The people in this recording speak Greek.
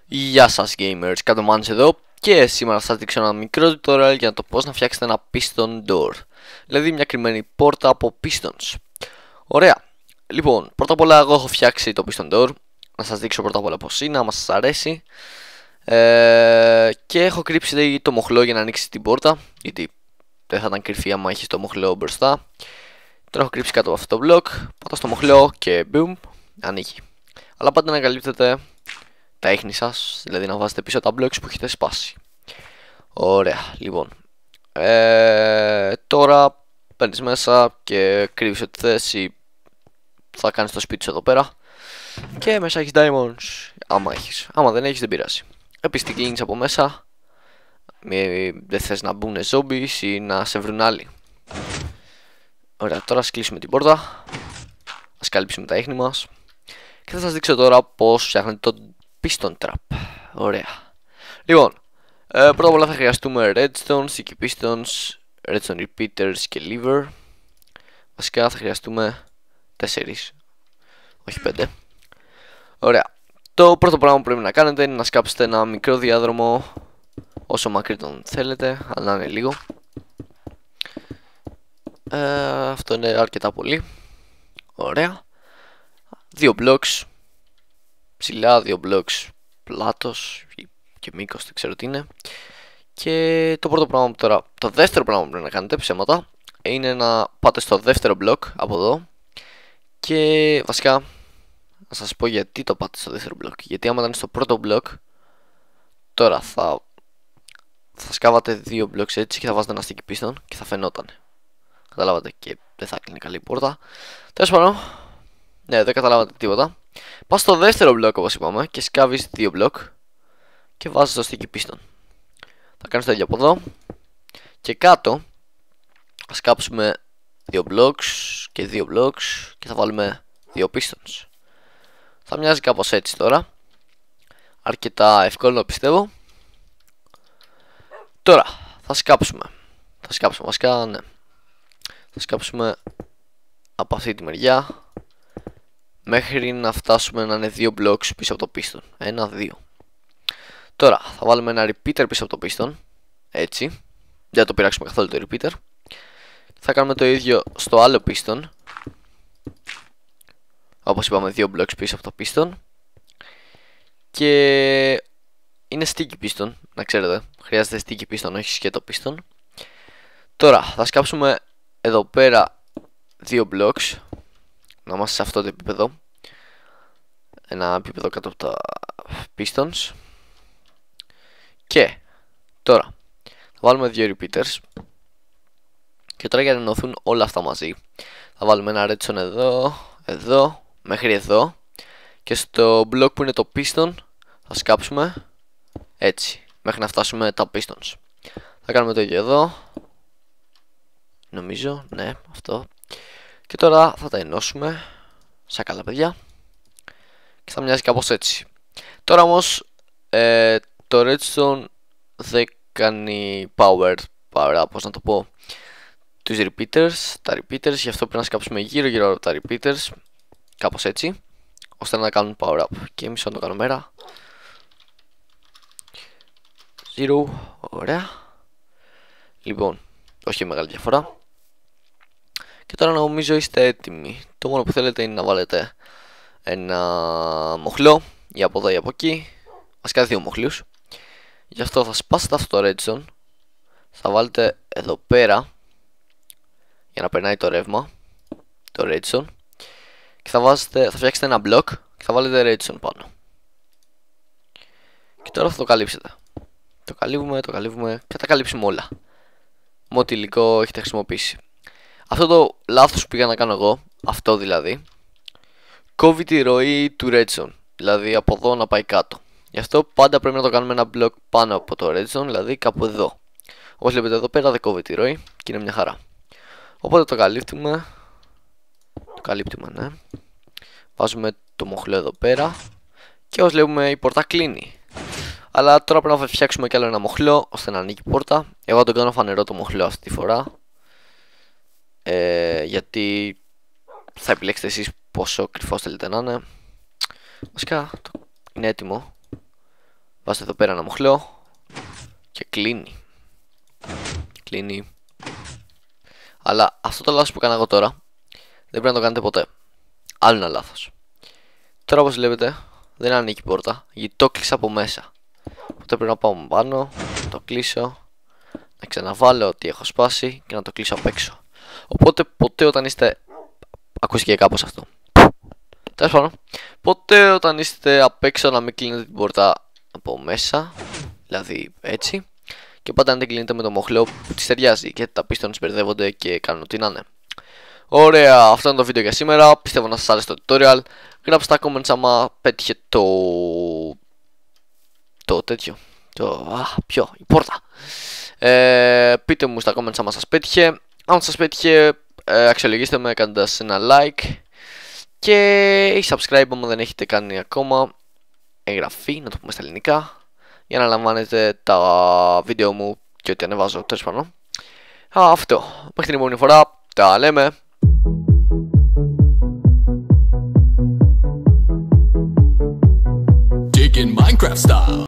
Γεια σας gamers, Κατομάνης εδώ και σήμερα θα σας δείξω ένα μικρό tutorial για το πώς να φτιάξετε ένα piston door. Δηλαδή μια κρυμμένη πόρτα από pistons. Ωραία, λοιπόν, πρώτα απ' όλα εγώ έχω φτιάξει το piston door. Να σας δείξω πρώτα απ' όλα πως είναι, άμα σας αρέσει. Και έχω κρύψει το μοχλό για να ανοίξει την πόρτα, γιατί δεν θα ήταν κρυφή άμα έχεις το μοχλό μπροστά. Τον έχω κρύψει κάτω από αυτό το block, πατάω στο μοχλό και boom, ανοίγει. Αλλά πάντα να καλύπτετε τα ίχνη σας, δηλαδή να βάζετε πίσω τα blocks που έχετε σπάσει. Ωραία, λοιπόν. Τώρα παίρνεις μέσα και κρύβεις ό,τι θες ή θα κάνεις το σπίτι σου εδώ πέρα. Και μέσα έχεις diamonds, άμα έχεις. Άμα δεν έχεις δεν πειράζει. Επίσης την κλείνεις από μέσα. Δεν θες να μπουν zombies ή να σε βρουν άλλοι. Ωραία, τώρα ας κλείσουμε την πόρτα. Ας καλύψουμε τα ίχνη μας. Και θα σας δείξω τώρα πώς φτιάχνετε το piston trap. Ωραία. Λοιπόν, πρώτα απ' όλα θα χρειαστούμε redstone, sticky pistons, redstone repeaters και lever. Βασικά θα χρειαστούμε 4, όχι 5. Ωραία. Το πρώτο πράγμα που πρέπει να κάνετε είναι να σκάψετε ένα μικρό διάδρομο, όσο μακρύ τον θέλετε, αλλά να είναι λίγο. Αυτό είναι αρκετά πολύ. Ωραία. 2 blocks ψηλά, 2 blocks πλάτος και μήκος, δεν ξέρω τι είναι. Και το πρώτο πράγμα τώρα, το δεύτερο πράγμα που πρέπει να κάνετε, ψέματα, είναι να πάτε στο δεύτερο block από εδώ. Και βασικά να σας πω γιατί το πάτε στο δεύτερο block. Γιατί άμα ήταν στο πρώτο block, τώρα θα σκάβατε 2 blocks έτσι και θα βάζετε ένα sticky piston και θα φαινόταν. Καταλάβατε, και δεν θα κλείνει καλή πόρτα. Τέλος πάντων, ναι, δεν καταλάβατε τίποτα. Πας στο δεύτερο block όπως είπαμε και σκάβεις 2 block και βάζεις το sticky piston. Θα κάνεις το ίδιο από εδώ. Και κάτω θα σκάψουμε 2 blocks και 2 blocks και θα βάλουμε 2 pistons. Θα μοιάζει κάπως έτσι τώρα. Αρκετά εύκολο πιστεύω. Τώρα θα σκάψουμε βασικά, ναι. Θα σκάψουμε από αυτή τη μεριά μέχρι να φτάσουμε να είναι 2 blocks πίσω από το piston. 1, 2. Τώρα θα βάλουμε ένα repeater πίσω από το piston. Έτσι. Δεν θα το πειράξουμε καθόλου το repeater. Θα κάνουμε το ίδιο στο άλλο piston. Όπως είπαμε, 2 blocks πίσω από το piston. Και είναι sticky piston, να ξέρετε. Χρειάζεται sticky piston, όχι σκέτο piston. Τώρα θα σκάψουμε εδώ πέρα 2 blocks. Να είμαστε σε αυτό το επίπεδο. Ένα επίπεδο κάτω από τα pistons. Και τώρα θα βάλουμε 2 repeaters. Και τώρα για να ενωθούν όλα αυτά μαζί, θα βάλουμε ένα redstone εδώ, εδώ, μέχρι εδώ. Και στο block που είναι το piston θα σκάψουμε έτσι, μέχρι να φτάσουμε τα pistons. Θα κάνουμε το ίδιο εδώ. Νομίζω, ναι, αυτό. Και τώρα θα τα ενώσουμε σαν καλά παιδιά. Και θα μοιάζει κάπως έτσι. Τώρα όμως το redstone δεν κάνει power, πώς να το πω, τους repeaters, τα repeaters. Γι' αυτό πρέπει να σκάψουμε γύρω γύρω από τα repeaters, κάπως έτσι, ώστε να κάνουν power up. Και εμείς θα το κάνουμε μέρα 0, ωραία. Λοιπόν, όχι μεγάλη διαφορά. Και τώρα νομίζω είστε έτοιμοι. Το μόνο που θέλετε είναι να βάλετε ένα μοχλό ή από εδώ ή από εκεί. Βασικά 2 μοχλούς. Γι' αυτό θα σπάσετε αυτό το redstone. Θα βάλετε εδώ πέρα για να περνάει το ρεύμα, το redstone. Και θα φτιάξετε ένα block και θα βάλετε redstone πάνω. Και τώρα θα το καλύψετε. Το καλύβουμε και τα καλύψουμε όλα με ό,τι υλικό έχετε χρησιμοποιήσει. Αυτό το λάθος που πήγα να κάνω εγώ, αυτό δηλαδή, κόβει τη ροή του redstone, δηλαδή από εδώ να πάει κάτω. Γι' αυτό πάντα πρέπει να το κάνουμε ένα block πάνω από το redstone, δηλαδή κάπου εδώ. Όπως βλέπετε εδώ πέρα δεν κόβει τη ροή και είναι μια χαρά. Οπότε το καλύπτουμε. Ναι. Βάζουμε το μοχλό εδώ πέρα. Και όπως βλέπουμε η πόρτα κλείνει. Αλλά τώρα πρέπει να φτιάξουμε κι άλλο ένα μοχλό ώστε να ανοίγει η πόρτα. Εγώ θα τον κάνω φανερό το μοχλό αυτή τη φορά. Γιατί θα επιλέξετε εσείς πόσο κρυφός θέλετε να είναι. Βασικά είναι έτοιμο. Βάζω εδώ πέρα ένα μοχλό και κλείνει. Κλείνει. Αλλά αυτό το λάθος που έκανα εγώ τώρα δεν πρέπει να το κάνετε ποτέ. Άλλο ένα λάθος. Τώρα όπως βλέπετε δεν ανοίγει η πόρτα γιατί το κλείσα από μέσα. Οπότε πρέπει να πάω πάνω, να το κλείσω, να ξαναβάλω ότι έχω σπάσει και να το κλείσω απ' έξω. Οπότε ποτέ όταν είστε... Ακούστηκε κάπως αυτό. Τέλος πάντων, ποτέ όταν είστε απ' έξω να μην κλείνετε την πόρτα από μέσα. Δηλαδή έτσι. Και πάντα να την κλείνετε με το μοχλό που της ταιριάζει, γιατί τα πίστονες μπερδεύονται και κάνουν ό,τι να είναι. Ωραία, αυτό είναι το βίντεο για σήμερα. Πιστεύω να σας άρεσε το tutorial. Γράψτε στα comments άμα πέτυχε το τέτοιο. Η πόρτα. Πείτε μου στα comments άμα σας πέτυχε. Αν σας πέτυχε, αξιολογήστε με κάνοντας ένα like. Και subscribe άμα δεν έχετε κάνει ακόμα. Εγγραφή, να το πούμε στα ελληνικά, για να λαμβάνετε τα βίντεο μου και ό,τι ανεβάζω, τέλος πάντων. Αυτό. Μέχρι την επόμενη φορά. Τα λέμε. Digging Minecraft style.